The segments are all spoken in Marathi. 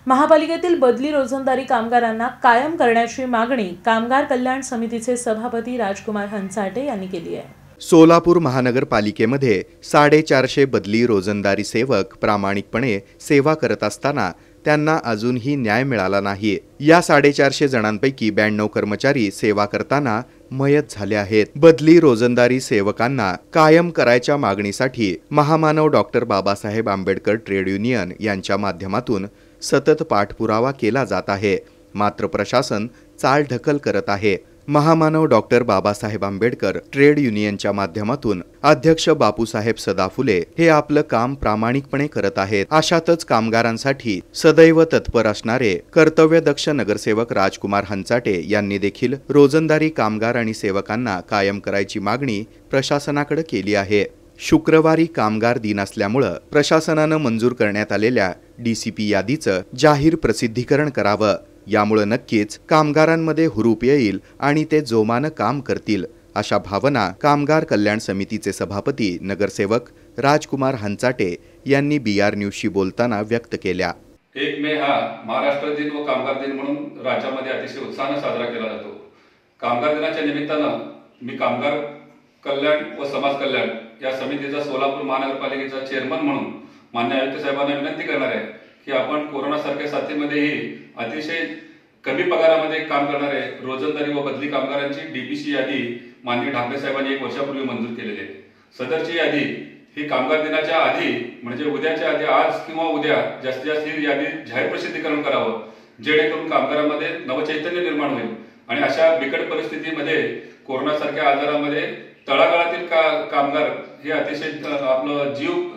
महापालिकेतील बदली रोजंदारी कामगारांना कायम करण्याची मागणी कामगार कल्याण समितीचे सभापती राजकुमार हंचाटे यांनी केली आहे। सोलापूर महानगरपालिकेमध्ये 450 बदली रोजंदारी सेवक प्रामाणिकपणे सेवा करत असताना त्यांना अजूनही न्याय मिळाला नाही। या 450 जणांपैकी 92 कर्मचारी सेवा करताना मयत झाले आहेत। बदली रोजंदारी सेवकांना कायम करायच्या मागणीसाठी महामानव doctor Babasaheb Ambedkar trade union यांच्या माध्यमातून सतत पाठपुरावा केला जात आहे, मात्र प्रशासन चालढकल करत आहे। महामानव डॉक्टर बाबासाहेब आंबेडकर ट्रेड युनियनच्या माध्यमातून अध्यक्ष बापूसाहेब सदाफुले हे आपलं काम प्रामाणिकपणे करत आहेत। अशातच कामगारांसाठी सदैव तत्पर असणारे कर्तव्यदक्ष नगरसेवक राजकुमार हंचाटे यांनी देखील रोजंदारी कामगार आणि सेवकांना कायम करायची मागणी प्रशासनाकडे केली आहे। शुक्रवारी कामगार दिन असल्यामुळे प्रशासनानं मंजूर करण्यात आलेल्या डीसीपी यादीचं जाहीर प्रसिद्धीकरण करावं। यामुळे नक्कीच कामगारांमध्ये हुरूप येईल आणि ते जोमानं काम करतील, अशा भावना कामगार कल्याण समितीचे सभापती नगरसेवक राजकुमार हंचाटे यांनी बीआर न्यूजशी बोलताना व्यक्त केल्या। 1 मे हा महाराष्ट्र दिन व कामगार दिन म्हणून राज्यामध्ये अतिशय उत्साहाने साजरा केला जातो। कामगार दिनाच्या निमित्तानं मी कामगार कल्याण व समाज कल्याण या समितीचा सोलापूर महानगरपालिकेचा चेअरमन म्हणून मान्य आयुक्त साहेबांना विनंती करणार आहे की आपण कोरोना सारख्या साथीमध्येही अतिशय कमी पगारामध्ये काम करणारे रोजंदारी व बदली कामगारांची डीपीसी यादी माननीय ढाकणे साहेबांनी 1 वर्षापूर्वी मंजूर केलेली आहे। सदरची यादी ही कामगार दिनाच्या आधी म्हणजे उद्याच्या आधी आज किंवा उद्या जास्तीत जास्त ही यादी जाहीर प्रसिद्धीकरण करावं, जेणेकरून कामगारांमध्ये नवचैतन्य निर्माण होईल आणि अशा बिकट परिस्थितीमध्ये कोरोनासारख्या आजारामध्ये तळागाळातील कामगार हे अतिशय आपलं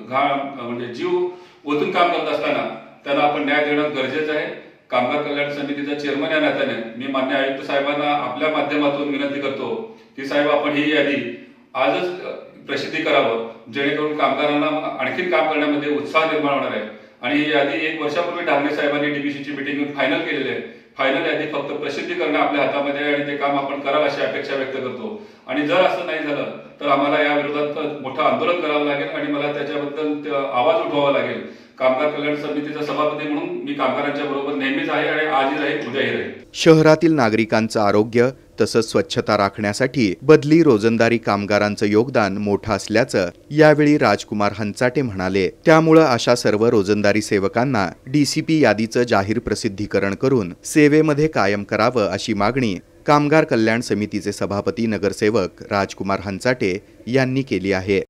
जीव ओतून काम करत असताना त्यांना आपण न्याय देणं गरजेचं आहे। कामगार कल्याण समितीचा चेअरमन या नात्याने मी मान्य आयुक्त साहेबांना आपल्या माध्यमातून विनंती करतो की साहेब आपण ही यादी आजच प्रसिद्धी करावं, जेणेकरून कामगारांना आणखी काम करण्यामध्ये उत्साह निर्माण होणार आहे। आणि ही यादी 1 वर्षापूर्वी ढाकणे साहेबांनी डीबीसीची मीटिंग फायनल केलेली आहे। फायनल यादी फक्त प्रसिद्धी करणं आपल्या हातामध्ये आहे आणि ते काम आपण कराल अशी अपेक्षा व्यक्त करतो। आणि जर असं नाही झालं तर आम्हाला या विरोधात मोठं आंदोलन करावं लागेल आणि मला त्याच्याबद्दल आवाज उठवावा लागेल। कामगार कल्याण समितीचा सभापती म्हणून मी कामगारांच्या बरोबर नेहमीच आहे आणि आजही राहील, उद्याही राहील। शहरातील नागरिकांचं आरोग्य तसंच स्वच्छता राखण्यासाठी बदली रोजंदारी कामगारांचं योगदान मोठं असल्याचं यावेळी राजकुमार हंचाटे म्हणाले। त्यामुळे अशा सर्व रोजंदारी सेवकांना डीसीपी यादीचं जाहीर प्रसिद्धीकरण करून सेवेमध्ये कायम करावं अशी मागणी कामगार कल्याण समितीचे सभापती नगरसेवक राजकुमार हंचाटे यांनी केली आहे।